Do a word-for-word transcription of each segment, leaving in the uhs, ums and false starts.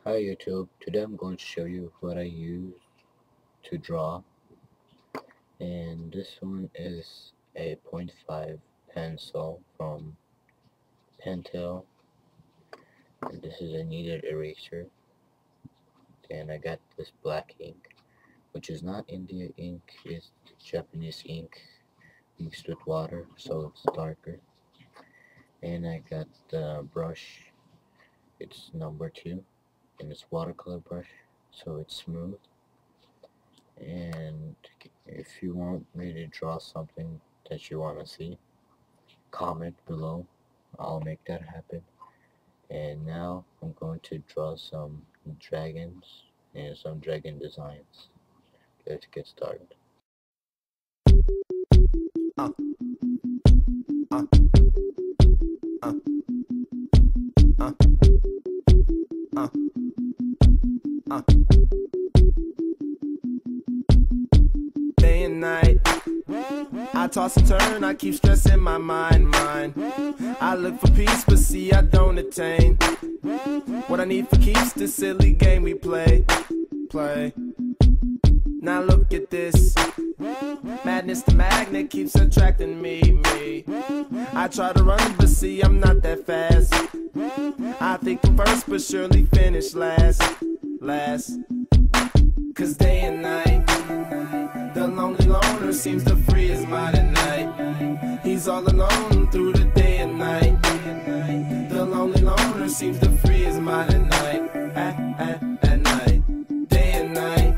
Hi YouTube, today I'm going to show you what I use to draw, and this one is a point five pencil from Pentel, and this is a kneaded eraser, and I got this black ink, which is not India ink, it's Japanese ink mixed with water, so it's darker. And I got the brush, it's number two, and it's watercolor brush, so it's smooth. And if you want me to draw something that you want to see, comment below, I'll make that happen. And now I'm going to draw some dragons and some dragon designs. Let's get started. Uh. Uh. Uh. Uh. Uh. Uh. Day and night, I toss and turn, I keep stressing my mind, mind. I look for peace, but see I don't attain what I need for keeps this silly game we play, play. Now look at this, madness the magnet keeps attracting me, me. I try to run, but see I'm not that fast. I think I'm first, but surely finish last, last. Cause day and night, the lonely loner seems to free his mind at night. He's all alone through the day and night. The lonely loner seems to free his mind at night, at, at, at night. Day and night,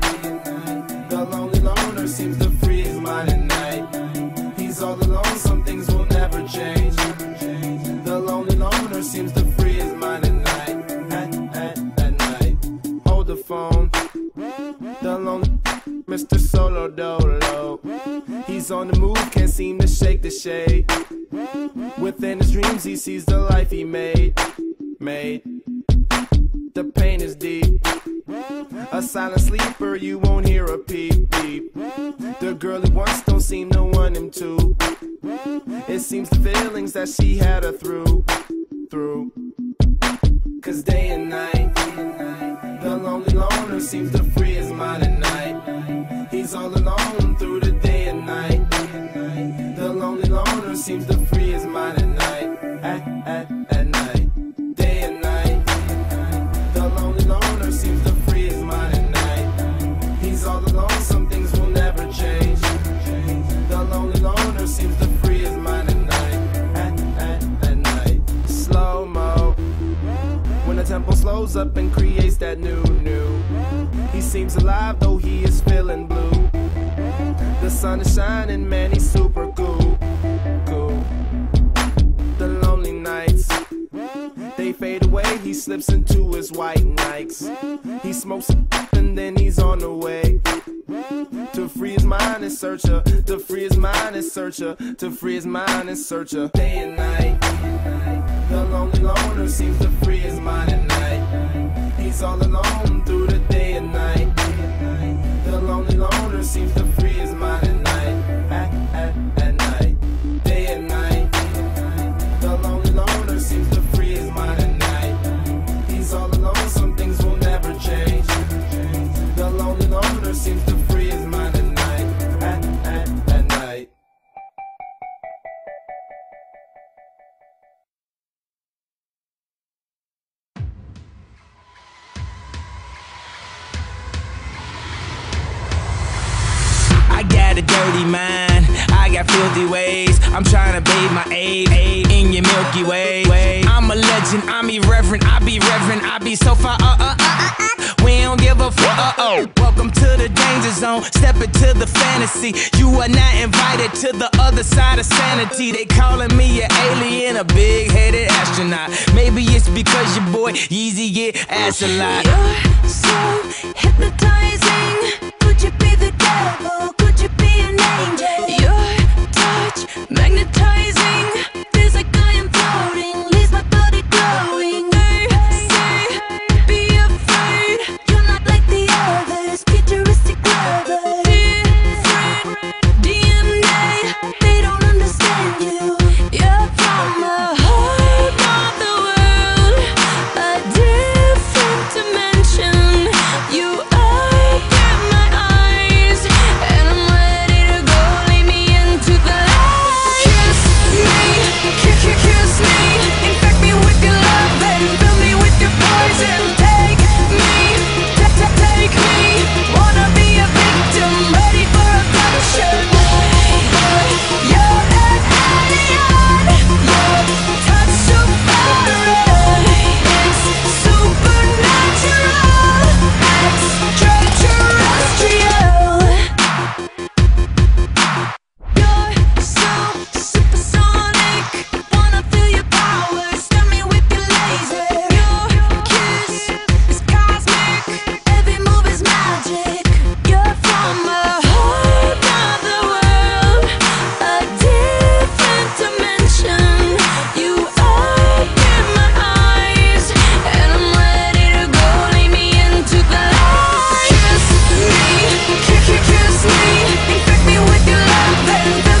the lonely loner seems to free his mind at night. He's all alone, some things will never change. The lonely loner seems to free his mind at night, at, at, at night. Hold the phone, the lonely Mister Solo Dolo, he's on the move, can't seem to shake the shade. Within his dreams he sees the life he made, made. The pain is deep, a silent sleeper, you won't hear a peep, peep. The girl he wants don't seem to want him to. It seems the feelings that she had her through, through. Cause day and night, the lonely loner seems to free his mind at night. He's all alone through the day and night. The lonely loner seems to free his mind at night, at, at, at night. Day and night, the lonely loner seems to free his mind at night. He's all alone, some things will never change. The lonely loner seems to free his mind at night, at, at, at night. Slow-mo, when the tempo slows up and creates that new, new. He seems alive though he is feeling blue. The sun is shining, man, he's super cool, cool. The lonely nights, they fade away, he slips into his white Nikes. He smokes and then he's on the way to free his mind and search her, to free his mind and search her, to free his mind and search her. Day and night, the lonely loner seems to free his mind at night. He's all alone through the day and night. The lonely loner seems to free his mind at night, at, at, at night. Day and night, the lonely loner seems to free his mind at night. He's all alone, some things will never change. The lonely loner seems to free his mind at night, at, at, at night. I got a dirty mind, I got filthy ways. I'm trying to bathe my aid in your Milky Way. I'm a legend, I'm irreverent, I be reverent, I be so far, uh, uh, uh, uh, uh. We don't give a fuck, uh, oh. Welcome to the danger zone, step into the fantasy. You are not invited to the other side of sanity. They calling me an alien, a big-headed astronaut. Maybe it's because your boy Yeezy get ass a lot. You're so hypnotizing, could you be the devil? Could you be an angel? Your touch magnetizing.